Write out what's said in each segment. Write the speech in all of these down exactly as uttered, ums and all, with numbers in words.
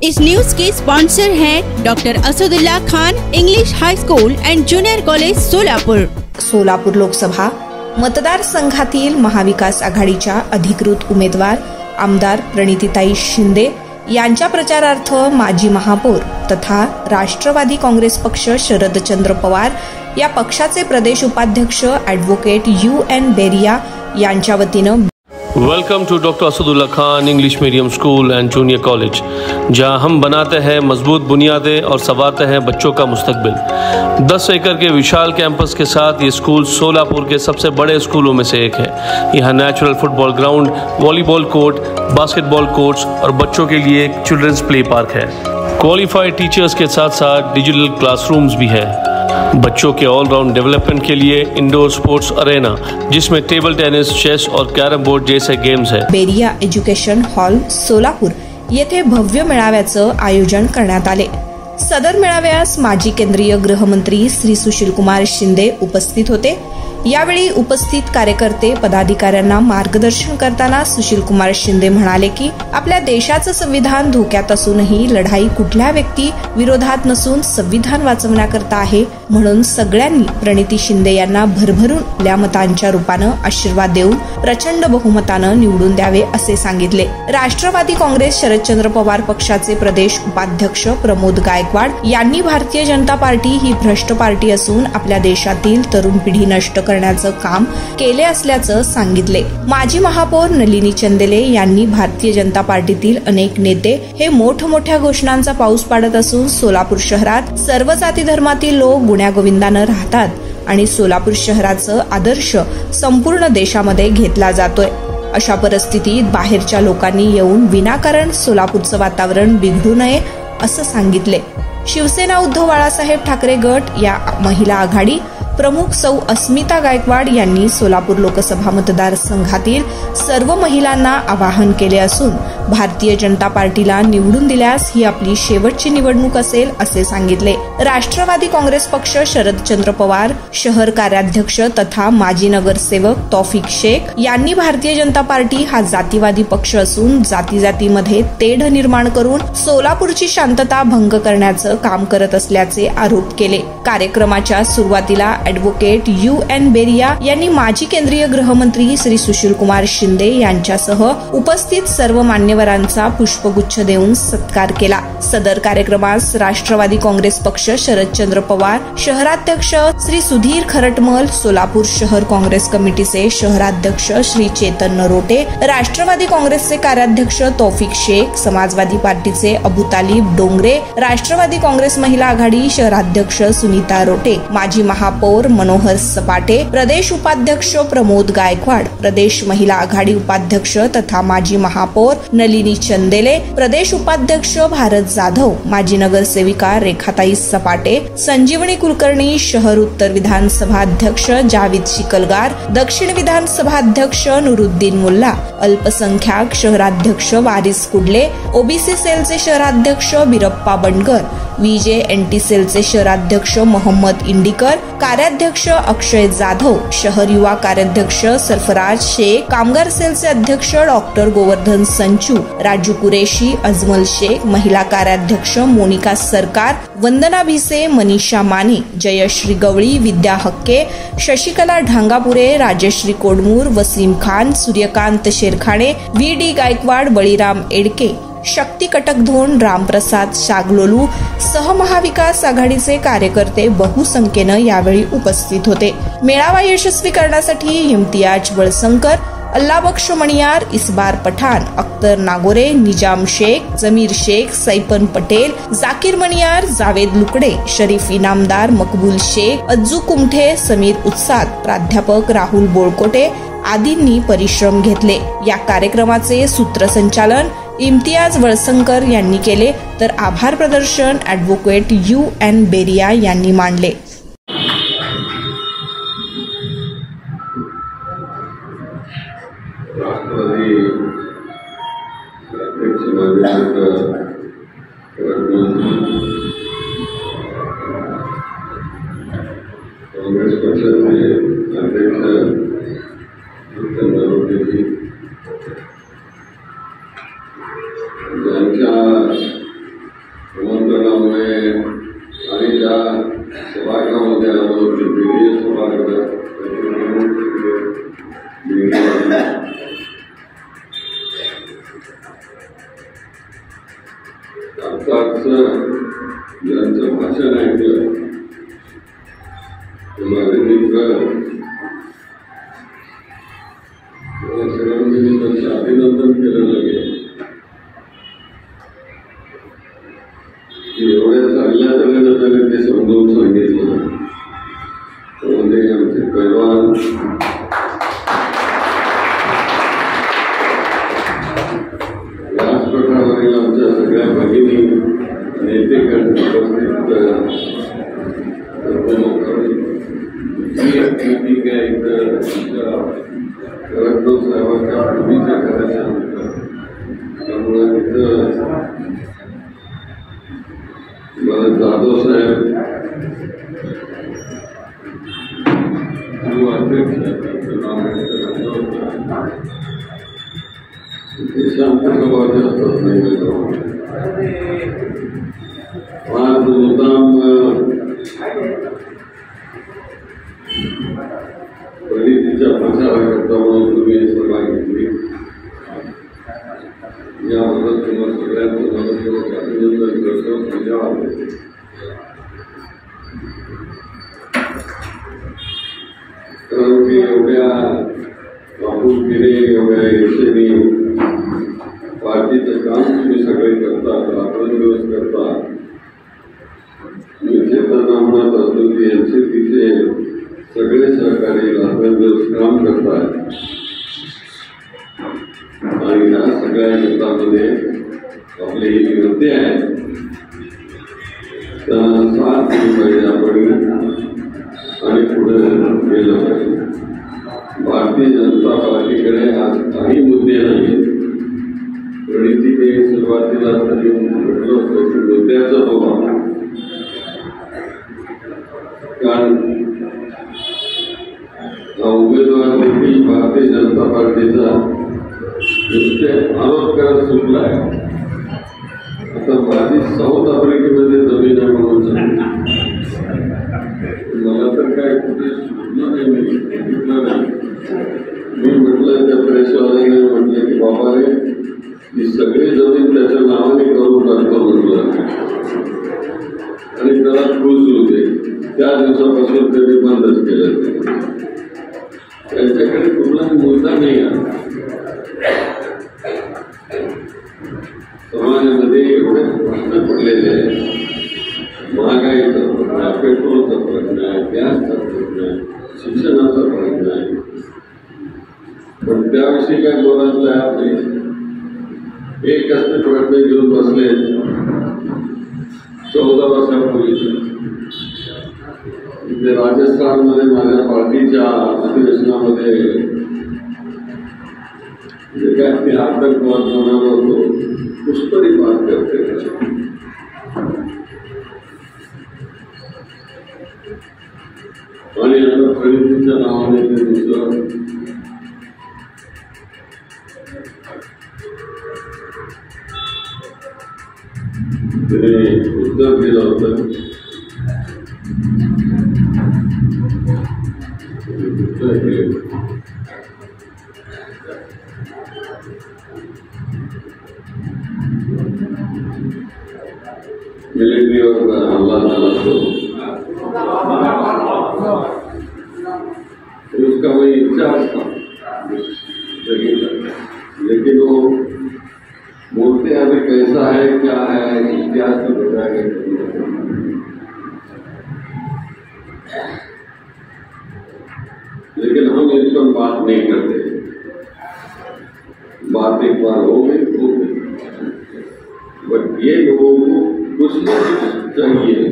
इस news के sponsor हैं doctor Asadulla Khan English high school and junior college Solapur. Solapur Lok Sabha मतदारसंघातील महाविकास आघाडीच्या अधिकृत उमेदवार आमदार प्रणितीताई शिंदे यांच्या प्रचारार्थ माजी महापौर तथा राष्ट्रवादी काँग्रेस पक्ष शरदचंद्र पवार या पक्षाचे प्रदेश उपाध्यक्ष ॲडव्होकेट यू एन बेरिया यांच्या वतीनं welcome to doctor Asadulla Khan English medium school and junior college, जहां हम बनाते हैं मजबूत बुनियादें और संवारते हैं बच्चों का मुस्तकबिल। दस एकड़ के विशाल कैंपस के साथ ये स्कूल सोलापुर के सबसे बड़े स्कूलों में से एक है। यहाँ natural football ground, volleyball court, basketball courts और बच्चों के लिए एक चिल्ड्रंस प्ले पार्क है। क्वालिफाइड टीचर्स के साथ साथ डिजिटल क्लासरूम्स भी है। बच्चों के ऑलराउंड डेवलपमेंट के लिए इंडोर स्पोर्ट्स अरेना, जिसमें टेबल टेनिस, चेस और कैरम बोर्ड जैसे गेम्स है। बेरिया एज्युकेशन हॉल सोलापूर येथे भव्य मेळाव्याचं आयोजन करण्यात आले। सदर मेळाव्यास माजी केंद्रीय गृहमंत्री श्री सुशीलकुमार शिंदे उपस्थित होते। यावेळी उपस्थित कार्यकर्ते पदाधिकाऱ्यांना मार्गदर्शन करताना सुशीलकुमार शिंदे म्हणाले की आपल्या देशाचं संविधान धोक्यात असूनही लढाई कुठल्या व्यक्ती विरोधात नसून संविधान वाचवण्याकरता आहे, म्हणून सगळ्यांनी प्रणिती शिंदे यांना भरभरून या मतांच्या रूपानं आशीर्वाद देऊन प्रचंड बहुमतानं निवडून द्यावे असे सांगितले। राष्ट्रवादी काँग्रेस शरदचंद्र पवार पक्षाचे प्रदेश उपाध्यक्ष प्रमोद गायकवाड यांनी भारतीय जनता पार्टी ही भ्रष्ट पार्टी असून आपल्या देशातील तरुण पिढी नष्ट करण्याचं काम केले असल्याचं सांगितले। माजी महापौर नलिनी चंदेले यांनी भारतीय जनता पार्टीतील अनेक नेते हे मोठमोठ्या घोषणांचा पाऊस पाडत असून सोलापूर शहरात सर्व जाती धर्मातील लोक गुण्यागोविंदानं राहतात आणि सोलापूर शहराचं आदर्श संपूर्ण देशामध्ये घेतला जातोय। अशा परिस्थितीत बाहेरच्या लोकांनी येऊन विनाकारण सोलापूरचं वातावरण बिघडू नये असं सांगितले। शिवसेना उद्धव बाळासाहेब ठाकरे गट या महिला आघाडी प्रमुख सौ अस्मिता गायकवाड यांनी सोलापूर लोकसभा मतदारसंघातील सर्व महिलांना आवाहन केले असून भारतीय जनता पार्टीला निवडून दिल्यास ही आपली शेवटची निवडणूक असेल असे सांगितले। राष्ट्रवादी काँग्रेस पक्ष शरदचंद्र पवार शहर कार्याध्यक्ष तथा माजी नगरसेवक तौफिक शेख यांनी भारतीय जनता पार्टी हा जातीवादी पक्ष असून जाती जातीमध्ये तेढ निर्माण करून सोलापूरची शांतता भंग करण्याचं काम करत असल्याचे आरोप केले। कार्यक्रमाच्या सुरुवातीला ॲडव्होकेट यू एन बेरिया यांनी माजी केंद्रीय गृहमंत्री श्री सुशीलकुमार शिंदे यांच्यासह उपस्थित सर्व मान्यवरांचा पुष्पगुच्छ देऊन सत्कार केला। सदर कार्यक्रमास राष्ट्रवादी काँग्रेस पक्ष शरदचंद्र पवार शहराध्यक्ष श्री सुधीर खरटमल, सोलापूर शहर काँग्रेस कमिटीचे शहराध्यक्ष श्री चेतन नरोटे, राष्ट्रवादी काँग्रेसचे कार्याध्यक्ष तौफिक शेख, समाजवादी पार्टीचे अबुतालिब डोंगरे, राष्ट्रवादी काँग्रेस महिला आघाडी शहराध्यक्ष सुनीता रोटे, माजी महापौर मनोहर सपाटे, प्रदेश उपाध्यक्ष प्रमोद गायकवाड, प्रदेश महिला आघाडी उपाध्यक्ष तथा माजी महापौर नलिनी चंदेले, प्रदेश उपाध्यक्ष भारत जाधव, माजी नगरसेविका रेखाताई सपाटे, संजीवनी कुलकर्णी, शहर उत्तर विधानसभा अध्यक्ष जावेद शिकलगार, दक्षिण विधानसभा अध्यक्ष नुरुद्दीन मुल्ला, अल्पसंख्याक शहराध्यक्ष वारिस कुडले, ओबीसी सेलचे शहराध्यक्ष बिरप्पा बंडकर, विजे एनटी सेलचे शहराध्यक्ष मोहम्मद इंडिकर, कार्याध्यक्ष अक्षय जाधव, शहर युवा कार्याध्यक्ष सरफराज शेख, कामगार सेलचे अध्यक्ष डॉक्टर गोवर्धन संचू, राजू कुरेशी, अजमल शेख, महिला कार्याध्यक्ष मोनिका सरकार, वंदना भिसे, मनीषा माने, जयश्री गवळी, विद्या हक्के, शशिकला ढांगापुरे, राजश्री कोडमूर, वसीम खान, सूर्यकांत शेरखाणे, व्ही डी गायकवाड, बळीराम एडके, शक्ती कटकधोन, रामप्रसाद शागलोलू सह महाविकास आघाडीचे कार्यकर्ते बहुसंख्येनं यावेळी उपस्थित होते। मेळावा यशस्वी करण्यासाठी इम्तियाज वळसंकर, अल्लाबक्ष मणियार, इसबार पठाण, अख्तर नागोरे, निजाम शेख, जमीर शेख, सैपन पटेल, जाकीर मणियार, जावेद लुकडे, शरीफ इनामदार, मकबूल शेख, अज्जू कुमठे, समीर उत्साद, प्राध्यापक राहुल बोळकोटे आदींनी परिश्रम घेतले। या कार्यक्रमाचे सूत्रसंचालन इम्तियाज वळसंकर यांनी केले तर आभार प्रदर्शन ॲडव्होकेट यू एन बेरिया यांनी मांडले। काँग्रेस पक्षाचे अध्यक्ष ज्यांच्या सगळ्यांनी त्यांचं अभिनंदन केलं लागेल की एवढ्या चांगल्या तऱ्हेनं त्याने ते समजावून सांगितलं. त्यामध्ये आमचे पैलवान राजपथावरील आमच्या सगळ्या भगिनी नेतेगण उपस्थित मीटिंग आहे इथं खडकराव साहेबांच्या पूर्वीच्या घराच्या त्यामुळे तिथं मला जाधव साहेब अध्यक्ष ते शांत स्वभावाचे असतात नाही आज मुद्दाम परिस्थितीच्या प्रचाराकरता म्हणून तुम्ही सभा घेतली. याबद्दल तुम्हाला सगळ्यांचं मनपूर्वक अभिनंदन करतो. धन्यवाद. कारण की एवढ्या आपुलकीने एवढ्या यशेने पार्टीचं काम तुम्ही सगळे करता, रात्रंदिवस करता. मी चेतना म्हणत असतो की एन सी पीचे सगळे सहकारी रात्रंदिवस काम करतात आणि या सगळ्या युद्धामध्ये आपली ही विनंती आहे त्यांना साथ दिली पाहिजे आपण आणि पुढे गेलं पाहिजे. भारतीय जनता पार्टीकडे आज काही मुद्दे नाहीत. गणितीने सुरुवातीला तरी म्हटलं होतं की मुद्द्याचा बाबा, कारण हा उमेदवार देखील भारतीय जनता पार्टीचा नुसते आरोप करत सुटला आहे. आता माझी साऊथ आफ्रिकेमध्ये जमीन आहे म्हणून मला तर काय कुठे सुटलं नाही, मी म्हटलं नाही. मी म्हटलं त्या प्रेसवाल्याने म्हटलं की बाबा रे ही सगळी जमीन त्याच्या नावाने करून टाकतो म्हटलं आणि त्याला खुश होते. त्या दिवसापासून त्यांनी बंदच केलं. त्यांच्याकडे कुठलाही मुद्दा नाही आहे. समाजामध्ये एवढे प्रश्न पडलेले आहेत. महागाईचा प्रश्न आहे, पेट्रोलचा प्रश्न आहे, गॅसचा प्रश्न आहे, शिक्षणाचा प्रश्न आहे, पण त्याविषयी काय बोलायला तयार नाही. एकच ते प्रश्न घेऊन बसले चौदा वर्षापूर्वी इथे राजस्थानमध्ये माझ्या पार्टीच्या अधिवेशनामध्ये जे काय ते आतंकवाद बनवला होतो पुष्कळी बात करते. आणि आता खरेदीच्या नावाने ते दुसरं त्याने उत्तर दिलं होतं. मिलिट्रीवर हमला झाला तो उसका वही इतिहास था जगह का, लेकिन वो बोलते अभी कैसा है क्या है इतिहास में बताया गया. लेकिन हम इस पर बात नहीं करते. बात एक बार हो गई हो गई, बट ये लोगों को कुछ न कुछ चाहिए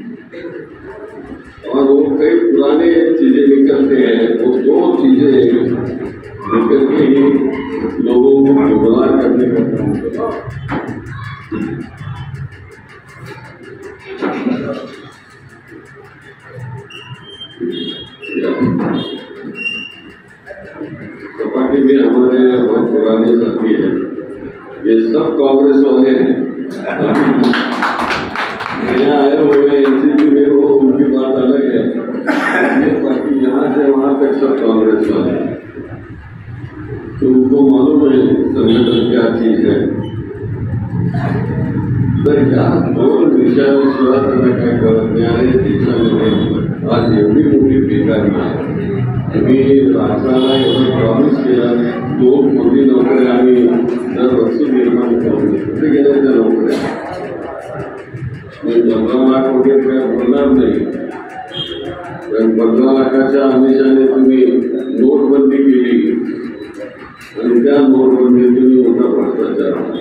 और वो कई पुराने चीजें निकलते हैं. वो दो चीजें निकल के ही लोगों को गुमराह करने का काम करता है. पार्टी में हमारे बहुत पुराने साथी हैं, ये सब कांग्रेस वाले हैं. यहाँ आए हुए एनसीपी में वो उनकी बात अलग है. ये पार्टी यहाँ से वहाँ तक सब कांग्रेस वाले हैं. तो उनको मालूम है संगठन क्या चीज है. तर या दोन विषयाविषयी त्यांना काय कळत नाही आणि देशामध्ये आज एवढी मोठी बेकारी आहे. मी राष्ट्राला एवढं प्रॉमिस केलं, दोन कोटी नोकऱ्या आम्ही दरवर्षी निर्माण करून कुठे गेल्या त्या नोकऱ्या. मी पंधरा लाख वगैरे काय बोलणार नाही, पण पंधरा लाखाच्या आमिषाने तुम्ही नोटबंदी केली आणि त्या नोटबंदी तुम्ही मोठा भ्रष्टाचार.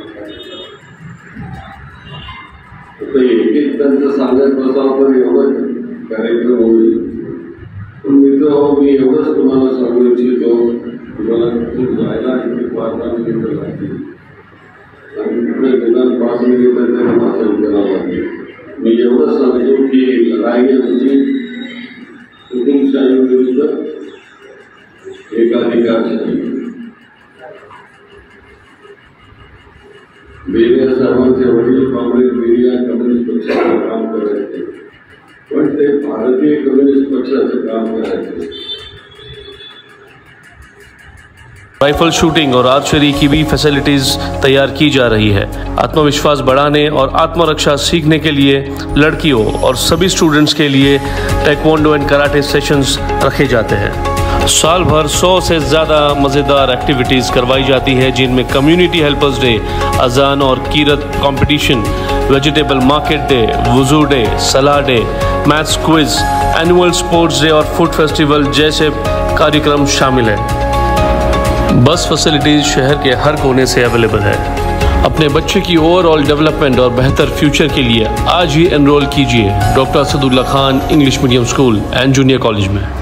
एक एक त्यांचं सांगत बसावं तर एवढं कार्यक्रम होईल. पण मित्र हो, मी एवढंच तुम्हाला सांगू इच्छितो, तुम्हाला तिथून जायला किती पाच दहा मिनिटं लागतील आणि तिकडे निदान पाच मिनिटं त्याला भाषण करावं लागेल. मी एवढंच सांगतो की लढाई आमची हुकुमशाही विरुद्ध एकाधिकारशाही. बेरिया साहेबांचे वडील काँग्रेस बेरिया कम्युनिस्ट पक्षाचं काम करायचे, पण ते भारतीय कम्युनिस्ट पक्षाचं काम करायचे. राइफल शूटिंग और आर्चरी की भी फैसिलिटीज तैयार की जा रही है. आत्मविश्वास बढ़ाने और आत्मरक्षा सीखने के लिए लड़कियों और सभी स्टूडेंट्स के लिए टेक्वांडो एंड कराटे सेशंस रखे जाते हैं. साल भर सौ से ज़्यादा मज़ेदार एक्टिविटीज़ करवाई जाती है, जिनमें कम्युनिटी हेल्पर्स डे, अजान और कीरत कंपटीशन, वेजिटेबल मार्केट डे, वुजू डे, सलाह day, maths quiz, annual sports day और फूड फेस्टिवल जैसे कार्यक्रम शामिल हैं. बस फैसिलिटीज़ शहर के हर कोने से अवेलेबल है. अपने बच्चे की ओवरऑल डेवलपमेंट और बेहतर फ्यूचर के लिए आज ही एनरोल कीजिए doctor Asadulla Khan English medium school and junior college में.